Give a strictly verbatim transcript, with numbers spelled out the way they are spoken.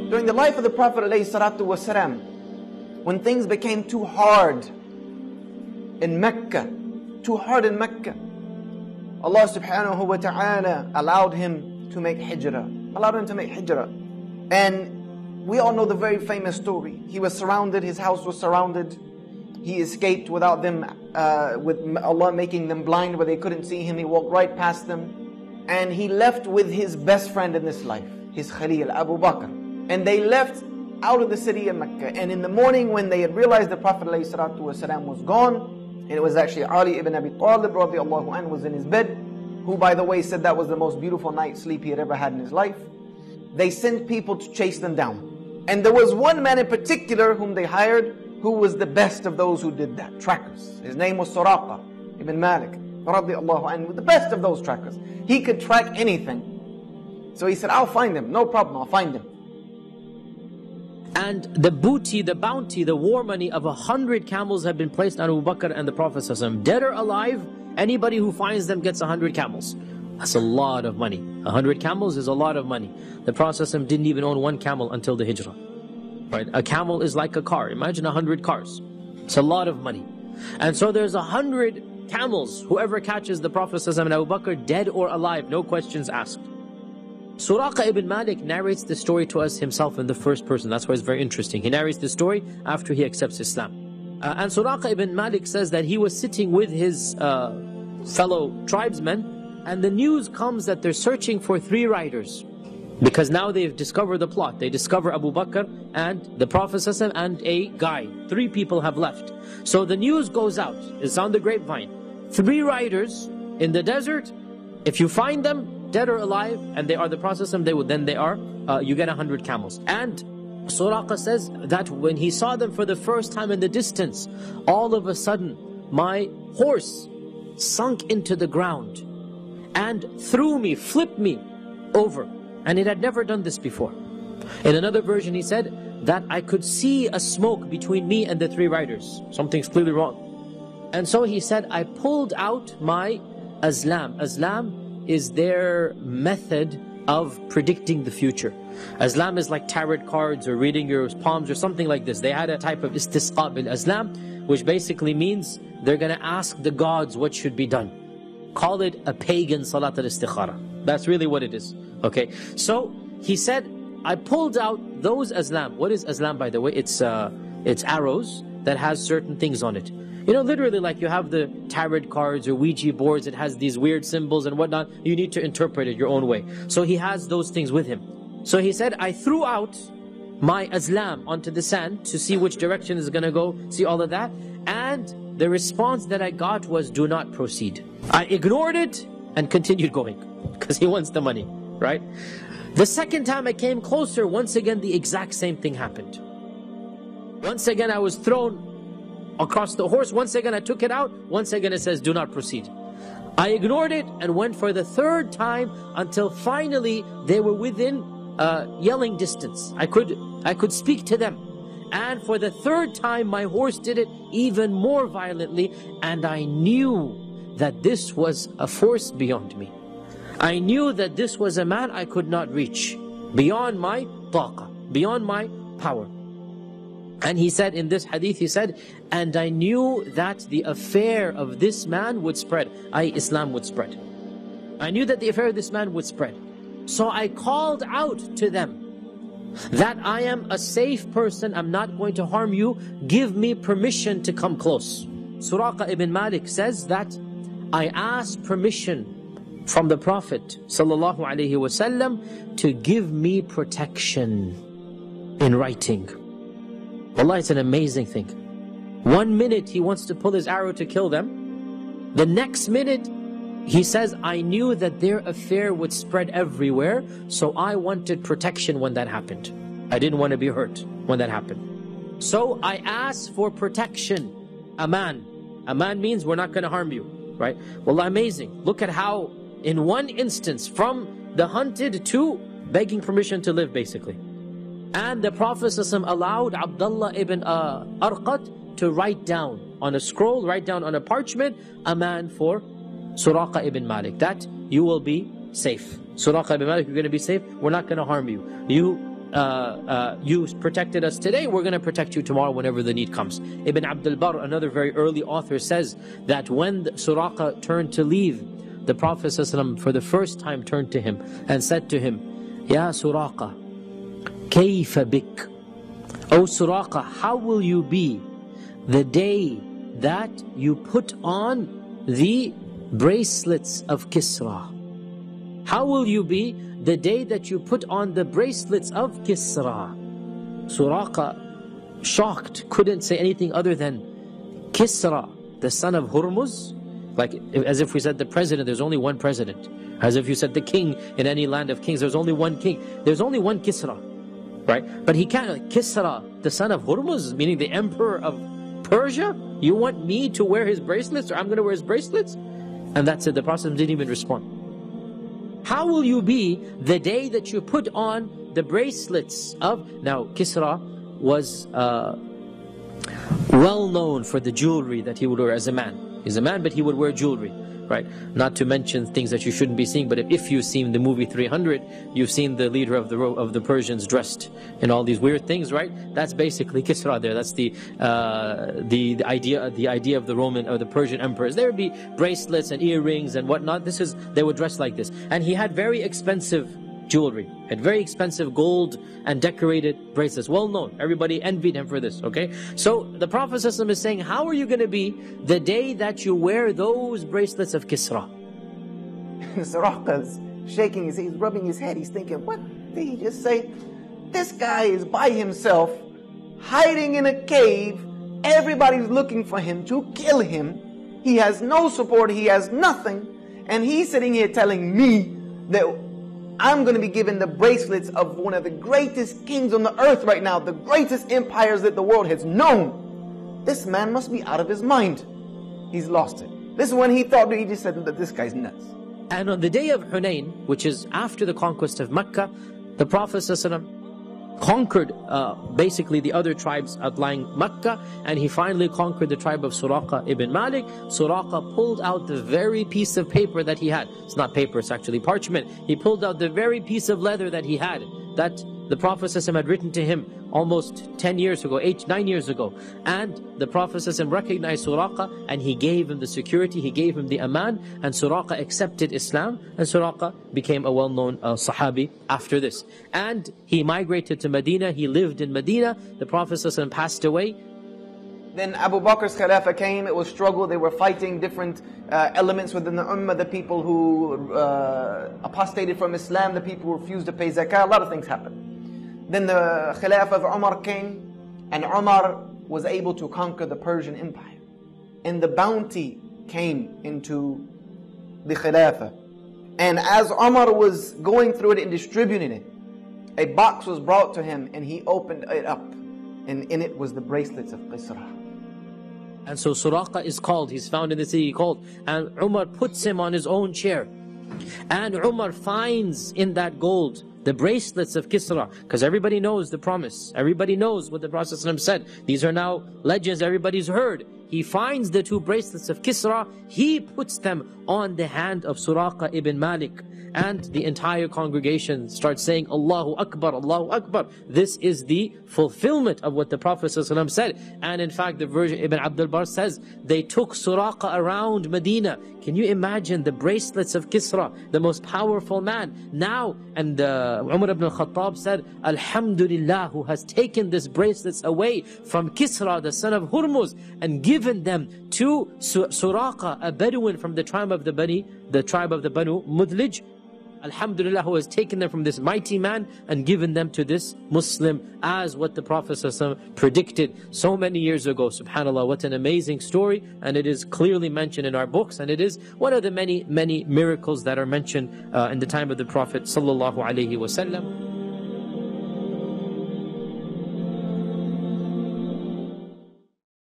During the life of the Prophet ﷺ, when things became too hard in Mecca, too hard in Mecca, Allah subhanahu wa ta'ala allowed him to make hijrah. Allowed him to make hijrah. And we all know the very famous story. He was surrounded, his house was surrounded. He escaped without them, uh, with Allah making them blind where they couldn't see him. He walked right past them. And he left with his best friend in this life, his Khalil, Abu Bakr. And they left out of the city of Mecca. And in the morning when they had realized the Prophet ﷺ was gone, and it was actually Ali ibn Abi Talib radiallahu anhu was in his bed, who by the way said that was the most beautiful night's sleep he had ever had in his life. They sent people to chase them down. And there was one man in particular whom they hired, who was the best of those who did that, trackers. His name was Suraqa ibn Malik radiallahu anhu, the best of those trackers. He could track anything. So he said, I'll find him, no problem, I'll find him. And the booty, the bounty, the war money of a hundred camels have been placed on Abu Bakr and the Prophet ﷺ. Dead or alive, anybody who finds them gets a hundred camels. That's a lot of money. A hundred camels is a lot of money. The Prophet ﷺ didn't even own one camel until the hijrah. Right? A camel is like a car. Imagine a hundred cars. It's a lot of money. And so there's a hundred camels. Whoever catches the Prophet ﷺ and Abu Bakr, dead or alive, no questions asked. Suraqa ibn Malik narrates the story to us himself in the first person. That's why it's very interesting. He narrates the story after he accepts Islam. Uh, and Suraqa ibn Malik says that he was sitting with his uh, fellow tribesmen, and the news comes that they're searching for three riders. Because now they've discovered the plot. They discover Abu Bakr and the Prophet ﷺ and a guy. Three people have left. So the news goes out. It's on the grapevine. Three riders in the desert. If you find them, dead or alive, and they are the Prophet, they would, then they are, uh, you get a hundred camels. And Suraqa says that when he saw them for the first time in the distance, all of a sudden, my horse sunk into the ground and threw me, flipped me over. And it had never done this before. In another version, he said that I could see a smoke between me and the three riders. Something's clearly wrong. And so he said, I pulled out my azlam. Azlam is their method of predicting the future. Azlam is like tarot cards or reading your palms or something like this. They had a type of istisqa bil azlam, which basically means they're going to ask the gods what should be done. Call it a pagan salat al-istikhara. That's really what it is. Okay, so he said, I pulled out those azlam. What is azlam, by the way? It's uh, it's arrows that has certain things on it. You know, literally like you have the tarot cards or Ouija boards, it has these weird symbols and whatnot. You need to interpret it your own way. So he has those things with him. So he said, I threw out my azlam onto the sand to see which direction is going to go, see all of that. And the response that I got was, do not proceed. I ignored it and continued going because he wants the money, right? The second time I came closer, once again, the exact same thing happened. Once again, I was thrown across the horse. Once again, I took it out. Once again, it says, do not proceed. I ignored it and went for the third time until finally they were within uh, yelling distance. I could, I could speak to them. And for the third time, my horse did it even more violently. And I knew that this was a force beyond me. I knew that this was a man I could not reach. Beyond my taqa, beyond my power. And he said in this hadith, he said, and I knew that the affair of this man would spread, that is Islam would spread. I knew that the affair of this man would spread. So I called out to them that I am a safe person, I'm not going to harm you, give me permission to come close. Suraqa ibn Malik says that I asked permission from the Prophet sallallahu alaihi wasallam to give me protection in writing. Wallah, it's an amazing thing. One minute he wants to pull his arrow to kill them. The next minute he says, I knew that their affair would spread everywhere, so I wanted protection when that happened. I didn't want to be hurt when that happened. So I asked for protection. Aman. Aman means we're not going to harm you, right? Wallah, amazing. Look at how in one instance, from the hunted to begging permission to live, basically. And the Prophet ﷺ allowed Abdullah ibn uh, Arqat to write down on a scroll, write down on a parchment, a man for Suraqa ibn Malik, that you will be safe. Suraqa ibn Malik, you're going to be safe, we're not going to harm you. You uh, uh, you protected us today, we're going to protect you tomorrow whenever the need comes. Ibn Abdul Barr, another very early author, says that when Suraqa turned to leave, the Prophet ﷺ for the first time turned to him and said to him, Ya Suraqa, kayfa bik? O Suraqa, how will you be the day that you put on the bracelets of Kisra? How will you be the day that you put on the bracelets of Kisra? Suraqa, shocked, couldn't say anything other than Kisra, the son of Hurmuz. Like, as if we said the president, there's only one president. As if you said the king in any land of kings, there's only one king. There's only one Kisra, right? But he can't, like, Kisra, the son of Hurmuz, meaning the emperor of Persia? You want me to wear his bracelets, or I'm going to wear his bracelets? And that's it, the Prophet didn't even respond. How will you be the day that you put on the bracelets of... Now, Kisra was uh, well known for the jewelry that he would wear as a man. He's a man, but he would wear jewelry, right? Not to mention things that you shouldn't be seeing, but if, if you've seen the movie three hundred, you've seen the leader of the of the Persians dressed in all these weird things, right? That's basically Kisra there. That's the uh, the, the idea the idea of the Roman or the Persian emperors. There would be bracelets and earrings and whatnot. This is they would dress like this, and he had very expensive jewelry, had very expensive gold and decorated bracelets, well known. Everybody envied him for this, okay? So the Prophet ﷺ is saying, how are you going to be the day that you wear those bracelets of Kisra? Suraqa's shaking his head, he's rubbing his head, he's thinking, what did he just say? This guy is by himself, hiding in a cave, everybody's looking for him to kill him, he has no support, he has nothing, and he's sitting here telling me that I'm going to be given the bracelets of one of the greatest kings on the earth right now, the greatest empires that the world has known. This man must be out of his mind. He's lost it. This is when he thought, he just said that this guy's nuts. And on the day of Hunayn, which is after the conquest of Mecca, the Prophet ﷺ conquered uh, basically the other tribes outlying Mecca, and he finally conquered the tribe of Suraqa ibn Malik. Suraqa pulled out the very piece of paper that he had. It's not paper, it's actually parchment. He pulled out the very piece of leather that he had, that the Prophet ﷺ had written to him almost ten years ago, eight, nine years ago. And the Prophet ﷺ recognized Suraqa, and he gave him the security, he gave him the aman, and Suraqa accepted Islam, and Suraqa became a well-known uh, Sahabi after this. And he migrated to Medina, he lived in Medina, the Prophet ﷺ passed away. Then Abu Bakr's Khilafah came, it was struggle, they were fighting different uh, elements within the Ummah, the people who uh, apostated from Islam, the people who refused to pay zakah, a lot of things happened. Then the Khilafah of Umar came, and Umar was able to conquer the Persian Empire. And the bounty came into the Khilafah. And as Umar was going through it and distributing it, a box was brought to him, and he opened it up. And in it was the bracelets of Kisra. And so Suraqa is called, he's found in the city called, and Umar puts him on his own chair. And Umar finds in that gold the bracelets of Kisra, because everybody knows the promise. Everybody knows what the Prophet ﷺ said. These are now legends everybody's heard. He finds the two bracelets of Kisra, he puts them on the hand of Suraqa ibn Malik. And the entire congregation starts saying, Allahu Akbar, Allahu Akbar. This is the fulfillment of what the Prophet ﷺ said. And in fact, the version Ibn Abdul Barr says, they took Suraqa around Medina. Can you imagine the bracelets of Kisra, the most powerful man? Now, and uh, Umar ibn al-Khattab said, Alhamdulillah, who has taken these bracelets away from Kisra, the son of Hurmuz, and given them to Suraqa, a Bedouin from the tribe of the Bani, the tribe of the Banu Mudlij. Alhamdulillah, who has taken them from this mighty man and given them to this Muslim, as what the Prophet ﷺ predicted so many years ago. SubhanAllah, what an amazing story, and it is clearly mentioned in our books, and it is one of the many, many miracles that are mentioned uh, in the time of the Prophet Sallallahu Alaihi Wasallam.